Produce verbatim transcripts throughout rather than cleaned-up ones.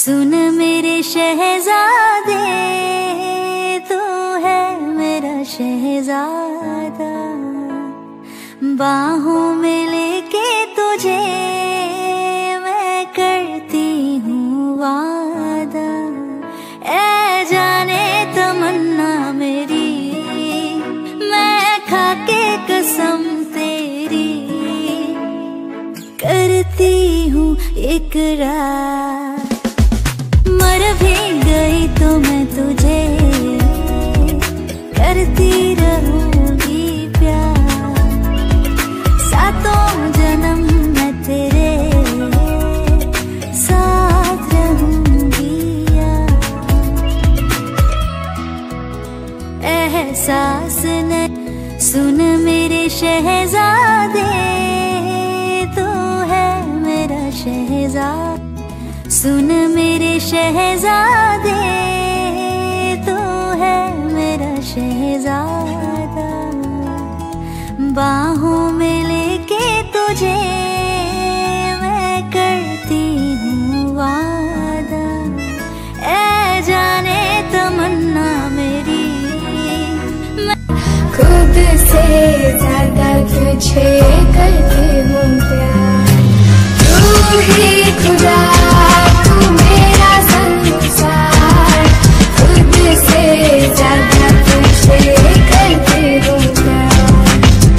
सुन मेरे शहजादे, तू है मेरा शहजादा, बाहों में लेके तुझे मैं करती हूँ वादा। ऐ जाने तमन्ना मेरी, मैं खाके कसम तेरी करती हूँ इकरार। मर भी गई तो मैं तुझे करती रहूंगी प्यार। सातों जन्म मैं तेरे साथ रहूंगी यार। एहसास ने सुन मेरे शहजादे, तू है मेरा शहजादा। सुन मेरे शहजादे, तू है मेरा शहजादा, बाहों में लेके तुझे मैं करती हूँ वादा। ऐ जाने तमन्ना मेरी, खुद से ज्यादा तुझे करती हूँ प्यार। तू ही खुदा, तू मेरा संसार, खुद से ज्यादा तुझे करती हूँ प्यार।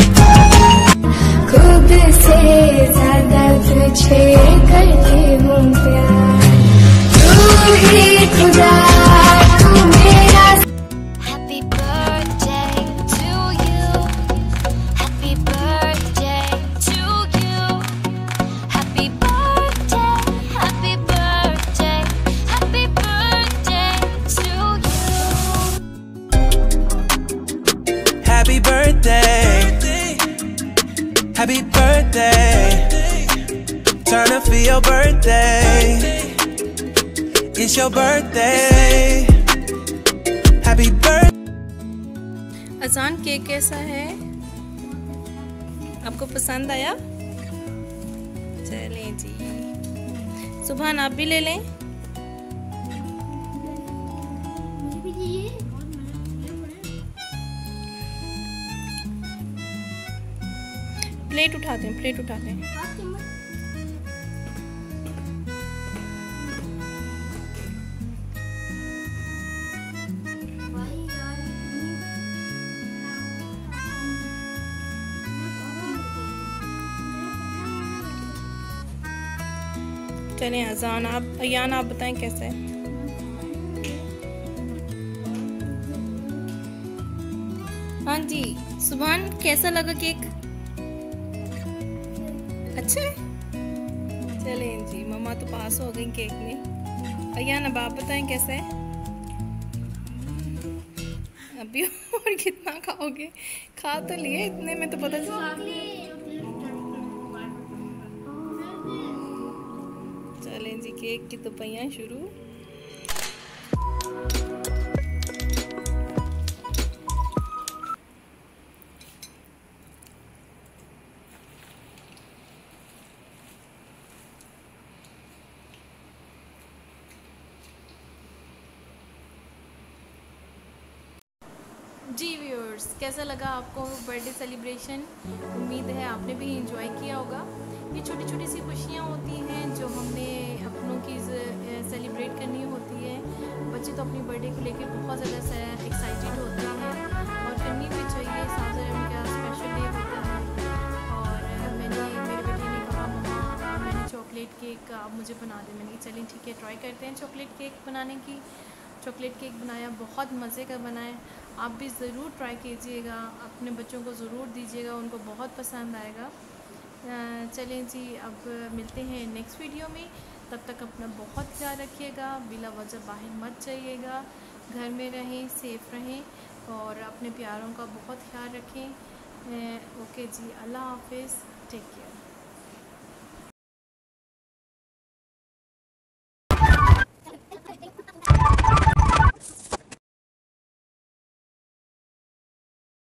खुद से ज्यादा तुझे करती हूँ प्यार। तू ही खुदा, तू मेरा। Happy birthday to you. Happy birthday to you. Happy birthday, happy birthday, happy birthday to you. Happy birthday, happy birthday. Turn up for your birthday. It's your birthday. Happy birthday. अजान केक कैसा है? आपको पसंद आया? चलें जी, सुभान आप भी ले लें। प्लेट उठाते हैं, प्लेट उठाते हैं। चलें अजान, आप अयान आप बताएं कैसा है? हाँ जी सुभान, कैसा लगा केक? अच्छा है? चलें जी, मम्मा तो पास हो गई केक में। अयान अब आप बताएं कैसा है? अभी और कितना खाओगे? खा तो लिए, इतने में तो पता चल। चलें जी, केक की तुपैयां शुरू। जी व्यूअर्स, कैसा लगा आपको बर्थडे सेलिब्रेशन? उम्मीद है आपने भी एंजॉय किया होगा। ये छोटी छोटी सी खुशियाँ होती हैं जो हमने अपनों की सेलिब्रेट करनी होती है। बच्चे तो अपनी बर्थडे को लेकर बहुत ज़्यादा एक्साइटेड होते हैं और करनी भी चाहिए। सात जनवरी का स्पेशल डे होता है और मैंने मेरे बेटे ने कहा मम्मा मैंने चॉकलेट केक आप मुझे बना दें। मैंने कहा चलें ठीक है, ट्राई करते हैं चॉकलेट केक बनाने की। चॉकलेट केक बनाया, बहुत मज़े का बनाया। आप भी ज़रूर ट्राई कीजिएगा, अपने बच्चों को ज़रूर दीजिएगा, उनको बहुत पसंद आएगा। चलें जी, अब मिलते हैं नेक्स्ट वीडियो में। तब तक अपना बहुत ख्याल रखिएगा, बिला वजह बाहर मत जाइएगा, घर में रहें, सेफ़ रहें और अपने प्यारों का बहुत ख्याल रखें। ओके जी, अल्लाह हाफिज़, टेक केयर।